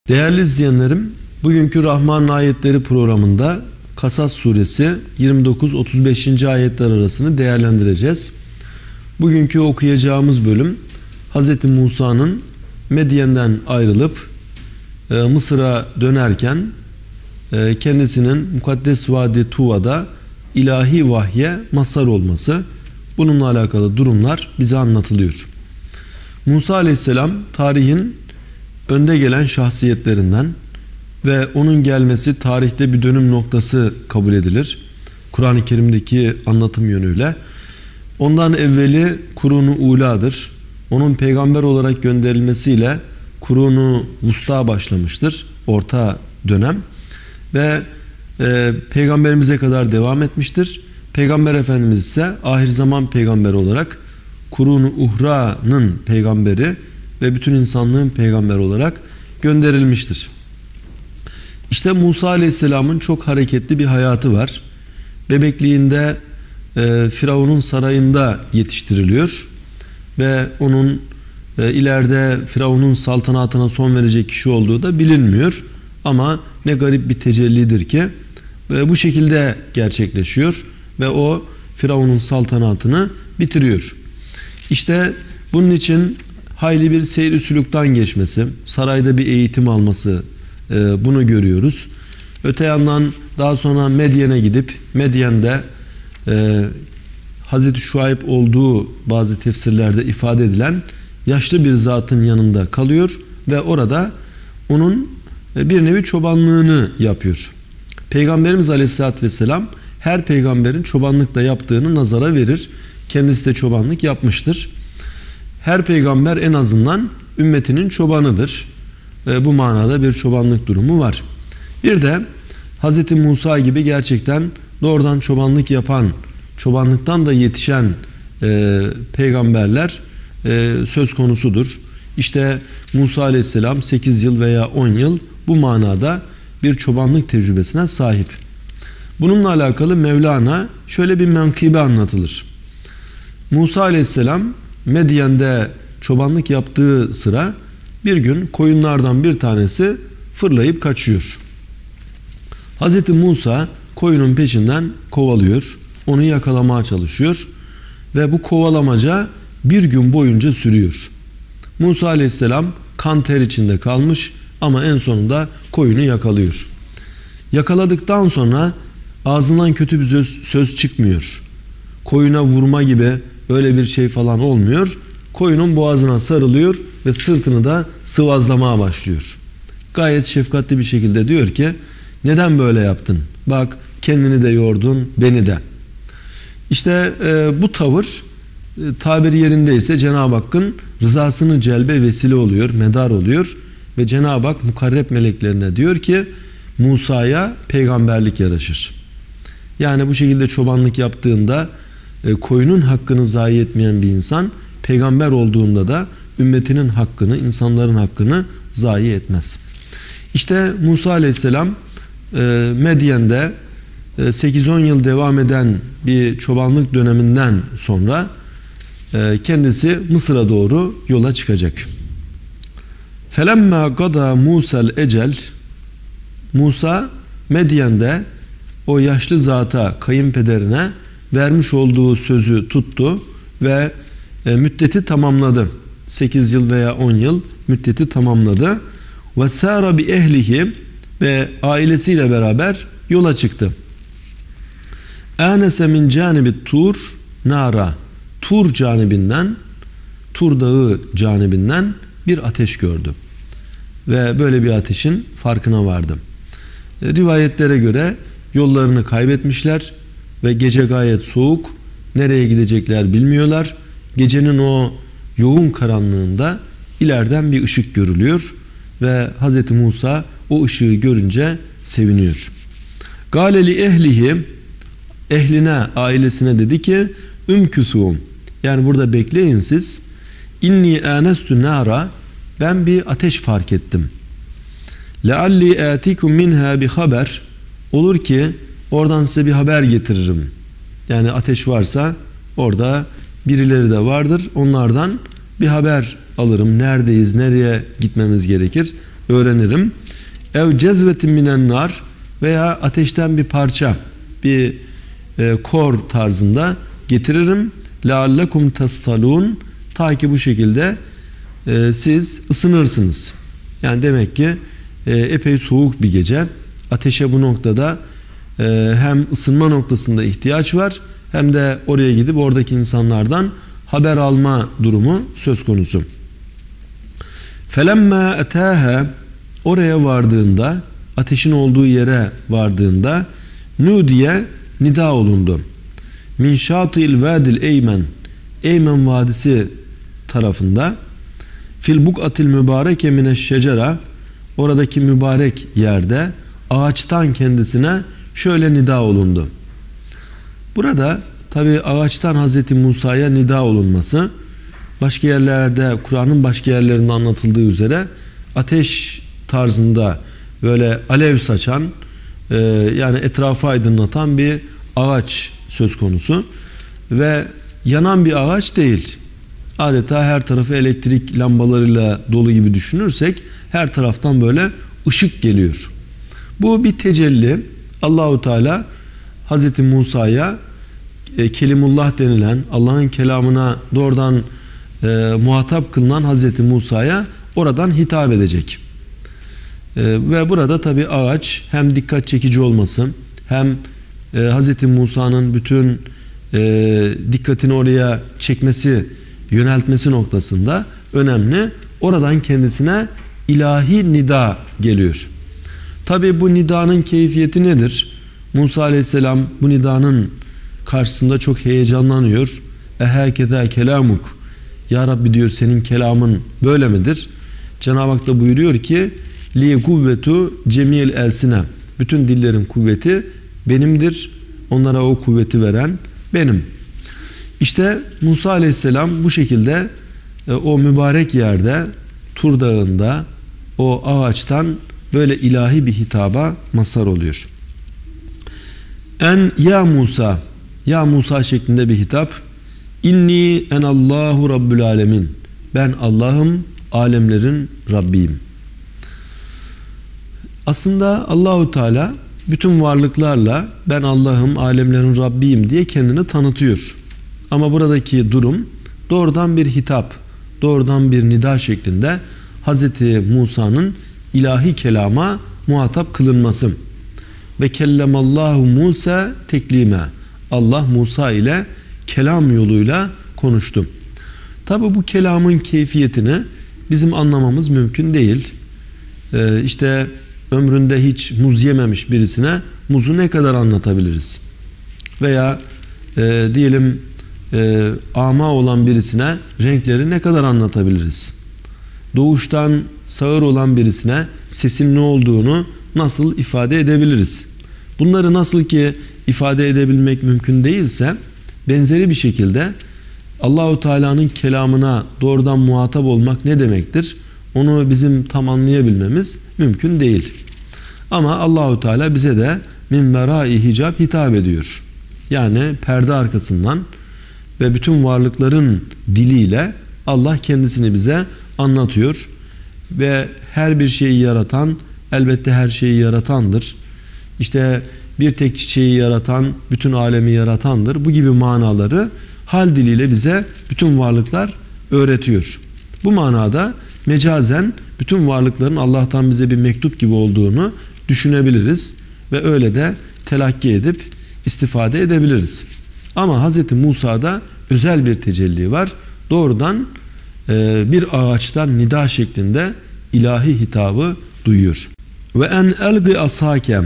Değerli izleyenlerim, bugünkü Rahman Ayetleri programında Kasas suresi 29-35. ayetler arasını değerlendireceğiz. Bugünkü okuyacağımız bölüm Hz. Musa'nın Medyen'den ayrılıp Mısır'a dönerken kendisinin Mukaddes Vadi Tuva'da ilahi vahye mazhar olması, bununla alakalı durumlar bize anlatılıyor. Musa Aleyhisselam tarihin önde gelen şahsiyetlerinden ve onun gelmesi tarihte bir dönüm noktası kabul edilir. Kur'an-ı Kerim'deki anlatım yönüyle. Ondan evveli Kurun-u Ula'dır. Onun peygamber olarak gönderilmesiyle Kurun-u Vusta başlamıştır. Orta dönem. Ve peygamberimize kadar devam etmiştir. Peygamber Efendimiz ise ahir zaman peygamberi olarak Kurun-u Uhra'nın peygamberi ve bütün insanlığın peygamberi olarak gönderilmiştir. İşte Musa Aleyhisselam'ın çok hareketli bir hayatı var. Bebekliğinde Firavun'un sarayında yetiştiriliyor ve onun ileride Firavun'un saltanatına son verecek kişi olduğu da bilinmiyor. Ama ne garip bir tecellidir ki bu şekilde gerçekleşiyor ve o Firavun'un saltanatını bitiriyor. İşte bunun için hayli bir seyr-i sülükten geçmesi, sarayda bir eğitim alması, bunu görüyoruz. Öte yandan daha sonra Medyen'e gidip Medyen'de Hazreti Şuayb olduğu bazı tefsirlerde ifade edilen yaşlı bir zatın yanında kalıyor ve orada onun bir nevi çobanlığını yapıyor. Peygamberimiz Aleyhisselatü Vesselam her peygamberin çobanlıkta yaptığını nazara verir. Kendisi de çobanlık yapmıştır. Her peygamber en azından ümmetinin çobanıdır. Bu manada bir çobanlık durumu var. Bir de Hz. Musa gibi gerçekten doğrudan çobanlık yapan, çobanlıktan da yetişen peygamberler söz konusudur. İşte Musa Aleyhisselam 8 yıl veya 10 yıl bu manada bir çobanlık tecrübesine sahip. Bununla alakalı Mevlana şöyle bir menkıbe anlatılır. Musa Aleyhisselam Medyen'de çobanlık yaptığı sıra bir gün koyunlardan bir tanesi fırlayıp kaçıyor. Hz. Musa koyunun peşinden kovalıyor, onu yakalamaya çalışıyor ve bu kovalamaca bir gün boyunca sürüyor. Musa Aleyhisselam kan ter içinde kalmış ama en sonunda koyunu yakalıyor. Yakaladıktan sonra ağzından kötü bir söz çıkmıyor. Koyuna vurma gibi öyle bir şey falan olmuyor. Koyunun boğazına sarılıyor ve sırtını da sıvazlamaya başlıyor. Gayet şefkatli bir şekilde diyor ki, neden böyle yaptın? Bak kendini de yordun, beni de. İşte bu tavır tabiri yerindeyse Cenab-ı Hakk'ın rızasını celbe vesile oluyor, medar oluyor ve Cenab-ı Hak mukarreb meleklerine diyor ki Musa'ya peygamberlik yaraşır. Yani bu şekilde çobanlık yaptığında koyunun hakkını zayi etmeyen bir insan peygamber olduğunda da ümmetinin hakkını, insanların hakkını zayi etmez. İşte Musa Aleyhisselam Medyen'de 8-10 yıl devam eden bir çobanlık döneminden sonra kendisi Mısır'a doğru yola çıkacak. Felemma gada Musa'l ecel, Musa Medyen'de o yaşlı zata, kayınpederine vermiş olduğu sözü tuttu ve müddeti tamamladı. 8 yıl veya 10 yıl müddeti tamamladı. Ve sâra bi ehlihi, ve ailesiyle beraber yola çıktı. Ânese min cânibi tur nara, Tur canibinden, Tur dağı canibinden bir ateş gördü. Ve böyle bir ateşin farkına vardı. Rivayetlere göre yollarını kaybetmişler ve gece gayet soğuk, nereye gidecekler bilmiyorlar. Gecenin o yoğun karanlığında ileriden bir ışık görülüyor ve Hz. Musa o ışığı görünce seviniyor. Galeli ehlihi, ehline, ailesine dedi ki ümküsûm, yani burada bekleyin siz. İnni ânestü nâra, ben bir ateş fark ettim. Lealli âtikum minhâ bi haber, olur ki oradan size bir haber getiririm. Yani ateş varsa orada birileri de vardır. Onlardan bir haber alırım. Neredeyiz, nereye gitmemiz gerekir? öğrenirim. Ev cezvetin minen nar, veya ateşten bir parça, bir kor tarzında getiririm. Leallekum tastalun, ta ki bu şekilde siz ısınırsınız. Yani demek ki epey soğuk bir gece. Ateşe bu noktada hem ısınma noktasında ihtiyaç var, hem de oraya gidip oradaki insanlardan haber alma durumu söz konusu. Felemma etâhe, oraya vardığında, ateşin olduğu yere vardığında, nudiye, nida olundu. Min şatil vadil eymen, Eymen vadisi tarafında, fil buk'atil mübareke mineşşecera, oradaki mübarek yerde ağaçtan kendisine şöyle nida olundu. Burada tabi ağaçtan Hazreti Musa'ya nida olunması, başka yerlerde, Kur'an'ın başka yerlerinde anlatıldığı üzere ateş tarzında böyle alev saçan, yani etrafı aydınlatan bir ağaç söz konusu ve yanan bir ağaç değil. Adeta her tarafı elektrik lambalarıyla dolu gibi düşünürsek her taraftan böyle ışık geliyor. Bu bir tecelli. Allahu Teala Hazreti Musa'ya Kelimullah denilen, Allah'ın kelamına doğrudan muhatap kılınan Hazreti Musa'ya oradan hitap edecek. Ve burada tabi ağaç hem dikkat çekici olması, hem Hazreti Musa'nın bütün dikkatini oraya çekmesi, yöneltmesi noktasında önemli. Oradan kendisine ilahi nida geliyor. Tabi bu nidanın keyfiyeti nedir? Musa Aleyhisselam bu nidanın karşısında çok heyecanlanıyor. Ehâkeda kelamuk, Ya Rabbi diyor, senin kelamın böyle midir? Cenab-ı Hak da buyuruyor ki li kuvvetu cemil elsine, bütün dillerin kuvveti benimdir. Onlara o kuvveti veren benim. İşte Musa Aleyhisselam bu şekilde o mübarek yerde, Tur Dağı'nda, o ağaçtan böyle ilahi bir hitaba mazhar oluyor. En ya Musa, ya Musa şeklinde bir hitap. İnni enallahu rabbül alemin, ben Allah'ım, alemlerin Rabbiyim. Aslında Allahu Teala bütün varlıklarla ben Allah'ım, alemlerin Rabbiyim diye kendini tanıtıyor. Ama buradaki durum doğrudan bir hitap, doğrudan bir nida şeklinde Hazreti Musa'nın ilahi kelama muhatap kılınması. Ve kellemallahu Musa teklime, Allah Musa ile kelam yoluyla konuştu. Tabi bu kelamın keyfiyetini bizim anlamamız mümkün değil. İşte ömründe hiç muz yememiş birisine muzu ne kadar anlatabiliriz? Veya diyelim ama olan birisine renkleri ne kadar anlatabiliriz? Doğuştan sağır olan birisine sesin ne olduğunu nasıl ifade edebiliriz? Bunları nasıl ki ifade edebilmek mümkün değilse, benzeri bir şekilde Allahu Teala'nın kelamına doğrudan muhatap olmak ne demektir? Onu bizim tam anlayabilmemiz mümkün değil. Ama Allahu Teala bize de min verai hicab hitap ediyor. Yani perde arkasından ve bütün varlıkların diliyle Allah kendisini bize anlatıyor. Ve her bir şeyi yaratan elbette her şeyi yaratandır. İşte bir tek çiçeği yaratan bütün alemi yaratandır. Bu gibi manaları hal diliyle bize bütün varlıklar öğretiyor. Bu manada mecazen bütün varlıkların Allah'tan bize bir mektup gibi olduğunu düşünebiliriz ve öyle de telakki edip istifade edebiliriz. Ama Hz. Musa'da özel bir tecelli var. Doğrudan bir ağaçtan nida şeklinde ilahi hitabı duyuyor. Ve en elgi asake,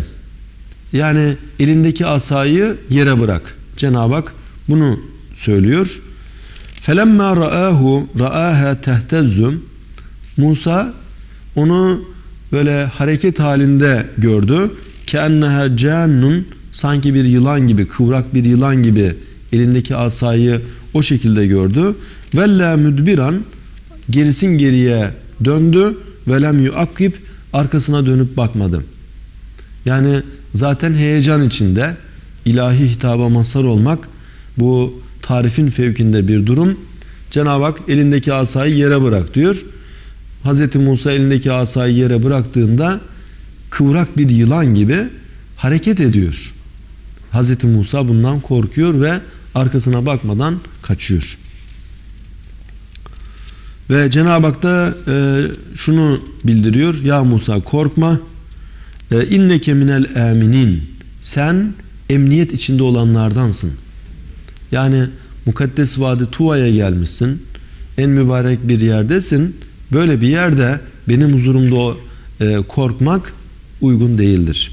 yani elindeki asayı yere bırak. Cenab-ı Hak bunu söylüyor. Felemma ra'aha tehtezzum, Musa onu böyle hareket halinde gördü. Keenneha cannun, sanki bir yılan gibi, kıvrak bir yılan gibi elindeki asayı o şekilde gördü. Vella müdbiran, gerisin geriye döndü. Velem yuakkib, arkasına dönüp bakmadı. Yani zaten heyecan içinde ilahi hitaba mazhar olmak bu tarifin fevkinde bir durum. Cenab-ı Hak elindeki asayı yere bırak diyor. Hz. Musa elindeki asayı yere bıraktığında kıvrak bir yılan gibi hareket ediyor. Hz. Musa bundan korkuyor ve arkasına bakmadan kaçıyor. Ve Cenab-ı Hak da şunu bildiriyor. Ya Musa korkma. İnneke minel aminin. Sen emniyet içinde olanlardansın. Yani Mukaddes Vadi Tuva'ya gelmişsin. En mübarek bir yerdesin. Böyle bir yerde benim huzurumda korkmak uygun değildir.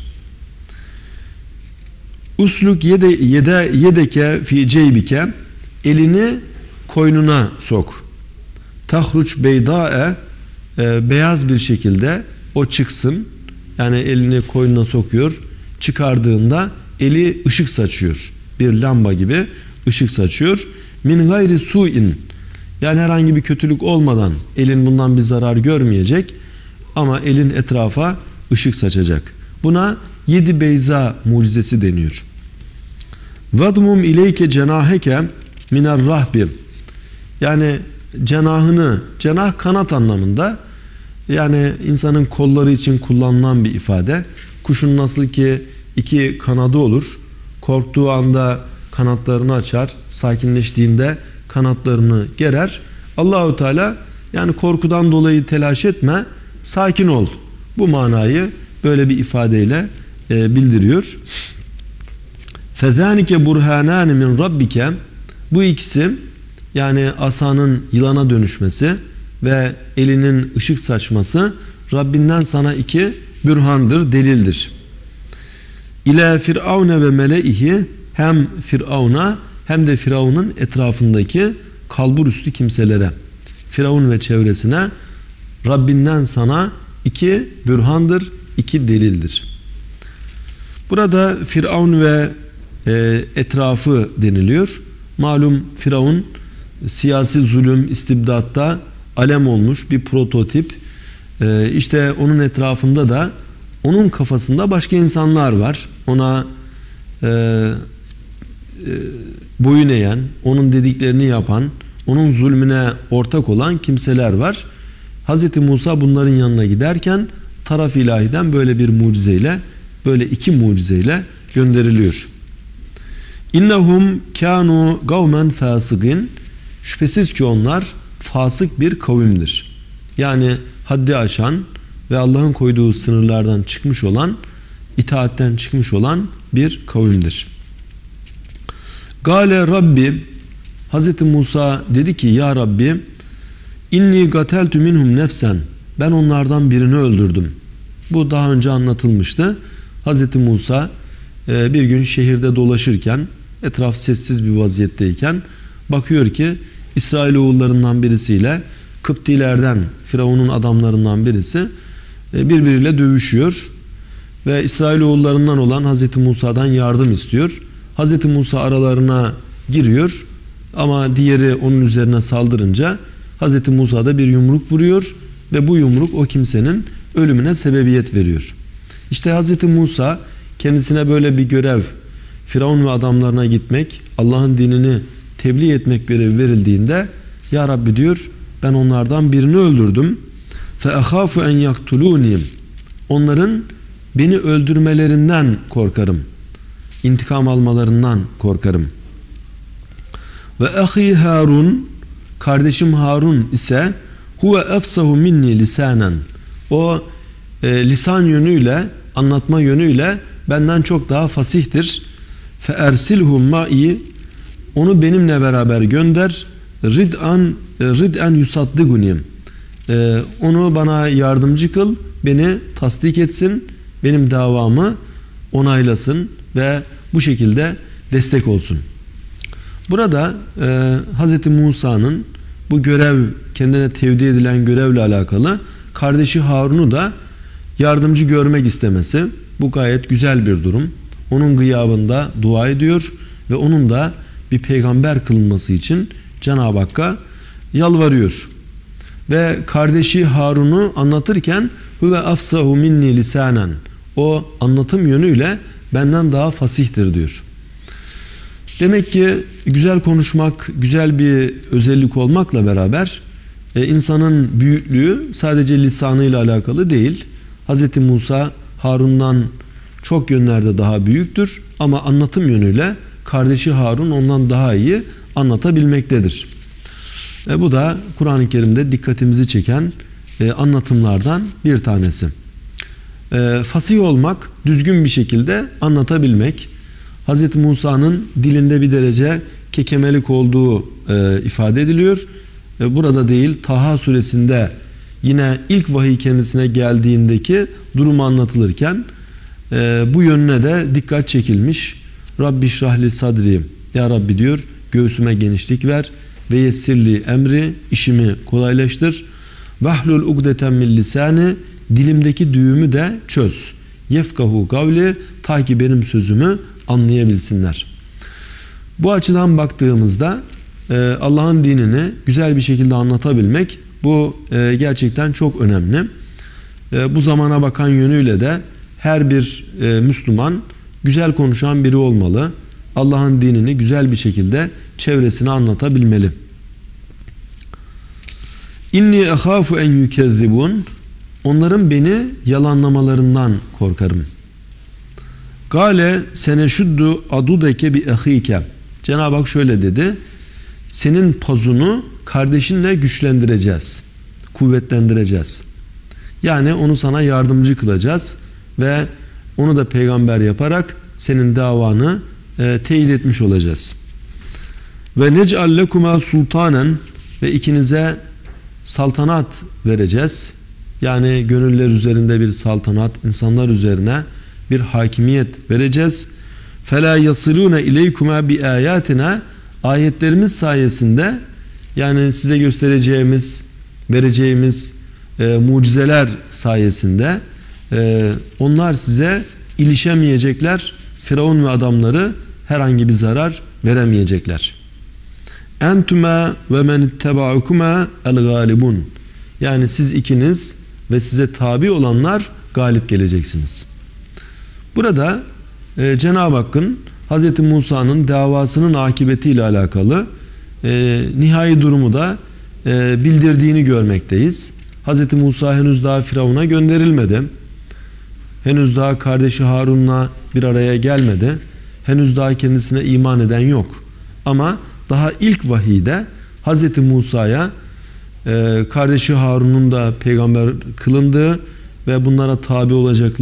Usluk yedeke fi ceybike. Elini koynuna sok. Tahruç beyda'e, beyaz bir şekilde o çıksın. Yani elini koynuna sokuyor. Çıkardığında eli ışık saçıyor. Bir lamba gibi ışık saçıyor. Min gayri su'in. Yani herhangi bir kötülük olmadan elin bundan bir zarar görmeyecek. Ama elin etrafa ışık saçacak. Buna 7 beyza mucizesi deniyor. Vadmum ileyke cenaheke minar rahbi. Yani cenah kanat anlamında, yani insanın kolları için kullanılan bir ifade. Kuşun nasıl ki 2 kanadı olur, korktuğu anda kanatlarını açar, sakinleştiğinde kanatlarını gerer. Allahu Teala yani korkudan dolayı telaş etme, sakin ol. Bu manayı böyle bir ifadeyle bildiriyor. Fezânike burhânâni min rabbike. Bu ikisi, yani asanın yılana dönüşmesi ve elinin ışık saçması Rabbinden sana 2 bürhandır, delildir. İlâ firavne ve meleihi, hem Firavun'a hem de Firavun'un etrafındaki kalburüstü kimselere, Firavun ve çevresine Rabbinden sana 2 bürhandır, 2 delildir. Burada Firavun ve etrafı deniliyor. Malum Firavun siyasi zulüm, istibdatta alem olmuş bir prototip. İşte onun etrafında da onun kafasında başka insanlar var. Ona boyun eğen, onun dediklerini yapan, onun zulmüne ortak olan kimseler var. Hz. Musa bunların yanına giderken taraf ilahiden böyle bir mucizeyle, böyle 2 mucizeyle gönderiliyor. İnnehum kanu kavmen fasıgin. Şüphesiz ki onlar fasık bir kavimdir. Yani haddi aşan ve Allah'ın koyduğu sınırlardan çıkmış olan, itaatten çıkmış olan bir kavimdir. Gale Rabbi, Hz. Musa dedi ki ya Rabbi, inni gateltu minhum nefsen. Ben onlardan birini öldürdüm. Bu daha önce anlatılmıştı. Hz. Musa bir gün şehirde dolaşırken, etraf sessiz bir vaziyetteyken bakıyor ki İsrailoğullarından birisiyle Kıptilerden, Firavun'un adamlarından birisi birbiriyle dövüşüyor ve İsrailoğullarından olan Hz. Musa'dan yardım istiyor. Hz. Musa aralarına giriyor ama diğeri onun üzerine saldırınca Hz. Musa da bir yumruk vuruyor ve bu yumruk o kimsenin ölümüne sebebiyet veriyor. İşte Hz. Musa kendisine böyle bir görev, Firavun ve adamlarına gitmek, Allah'ın dinini tebliğ etmek görevi verildiğinde ya Rabbi diyor, ben onlardan birini öldürdüm. فَاَخَافُ اَنْ يَقْتُلُونِيمْ. Onların beni öldürmelerinden korkarım. İntikam almalarından korkarım. Ve ahi Harun, kardeşim Harun ise huve efsahu minni lisanen. O lisan yönüyle, anlatma yönüyle benden çok daha fasihtir. Fe ersilhum ma'i. Onu benimle beraber gönder. Rid'an yusaddiguniyim. Onu bana yardımcı kıl, beni tasdik etsin, benim davamı onaylasın ve bu şekilde destek olsun. Burada Hz. Musa'nın bu görev, kendine tevdi edilen görevle alakalı kardeşi Harun'u da yardımcı görmek istemesi, bu gayet güzel bir durum. Onun gıyabında dua ediyor ve onun da bir peygamber kılınması için Cenab-ı Hakk'a yalvarıyor. Ve kardeşi Harun'u anlatırken huve afsahu minni lisanen. O anlatım yönüyle benden daha fasihtir diyor. Demek ki güzel konuşmak, güzel bir özellik olmakla beraber insanın büyüklüğü sadece lisanıyla alakalı değil. Hz. Musa Harun'dan çok yönlerde daha büyüktür ama anlatım yönüyle kardeşi Harun ondan daha iyi anlatabilmektedir. Bu da Kur'an-ı Kerim'de dikkatimizi çeken anlatımlardan bir tanesi. Fasih olmak, düzgün bir şekilde anlatabilmek. Hz. Musa'nın dilinde bir derece kekemelik olduğu ifade ediliyor. Burada değil, Taha suresinde yine ilk vahiy kendisine geldiğindeki durum anlatılırken bu yönüne de dikkat çekilmiş. Rabbi şrahli sadri, ya Rabbi diyor, göğsüme genişlik ver ve yessirli emri, işimi kolaylaştır. Vahlul ugdeten min lisani, dilimdeki düğümü de çöz. Yefkahu kavli, ta ki benim sözümü anlayabilsinler. Bu açıdan baktığımızda Allah'ın dinini güzel bir şekilde anlatabilmek, bu gerçekten çok önemli. Bu zamana bakan yönüyle de her bir Müslüman güzel konuşan biri olmalı. Allah'ın dinini güzel bir şekilde çevresine anlatabilmeli. İnni ehafu en yukezzibun, onların beni yalanlamalarından korkarım. Gale seneşuddu adudeke bi ahike, Cenab-ı Hak şöyle dedi: senin pazunu kardeşinle güçlendireceğiz, kuvvetlendireceğiz. Yani onu sana yardımcı kılacağız ve onu da peygamber yaparak senin davanı teyit etmiş olacağız. Ve nec'al lekuma sultanen, ve ikinize saltanat vereceğiz. Yani gönüller üzerinde bir saltanat, insanlar üzerine bir hakimiyet vereceğiz. Fela yasilune ileykuma bi ayatina, ayetlerimiz sayesinde, yani size göstereceğimiz, vereceğimiz mucizeler sayesinde onlar size ilişemeyecekler. Firavun ve adamları herhangi bir zarar veremeyecekler. Entüme ve men ittebaukuma el galibun, yani siz ikiniz ve size tabi olanlar galip geleceksiniz. Burada Cenab-ı Hakk'ın Hz. Musa'nın davasının akıbetiyle alakalı nihai durumu da bildirdiğini görmekteyiz. Hz. Musa henüz daha Firavun'a gönderilmedi. Henüz daha kardeşi Harun'la bir araya gelmedi. Henüz daha kendisine iman eden yok. Ama daha ilk vahiyde Hz. Musa'ya kardeşi Harun'un da peygamber kılındığı ve bunlara tabi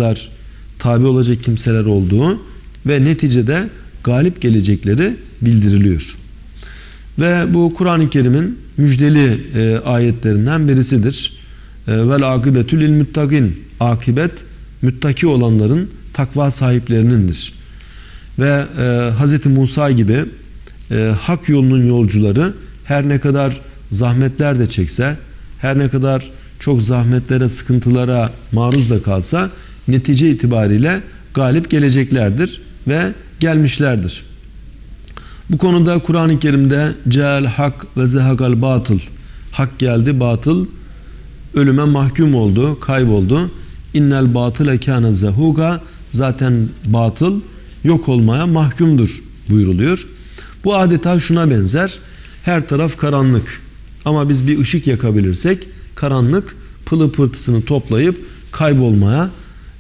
olacak kimseler olduğu ve neticede galip gelecekleri bildiriliyor. Ve bu Kur'an-ı Kerim'in müjdeli ayetlerinden birisidir. Vel akibetü lil muttakin, akibet müttaki olanların, takva sahiplerinindir. Ve Hz. Musa gibi hak yolunun yolcuları her ne kadar zahmetler de çekse, her ne kadar çok zahmetlere, sıkıntılara maruz da kalsa, netice itibariyle galip geleceklerdir ve gelmişlerdir. Bu konuda Kur'an-ı Kerim'de ceal hak ve zehakal batıl, hak geldi, batıl ölüme mahkum oldu, kayboldu. İnnel batıle kâne zehuka, zaten batıl yok olmaya mahkumdur buyuruluyor. Bu adeta şuna benzer: her taraf karanlık ama biz bir ışık yakabilirsek karanlık pılı pırtısını toplayıp kaybolmaya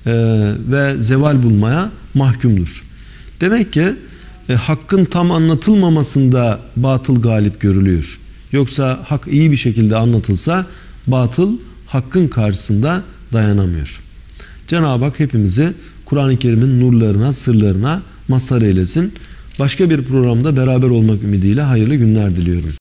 ve zeval bulmaya mahkumdur. Demek ki hakkın tam anlatılmamasında batıl galip görülüyor. Yoksa hak iyi bir şekilde anlatılsa batıl hakkın karşısında dayanamıyor. Cenab-ı Hak hepimizi Kur'an-ı Kerim'in nurlarına, sırlarına mazhar eylesin. Başka bir programda beraber olmak ümidiyle hayırlı günler diliyorum.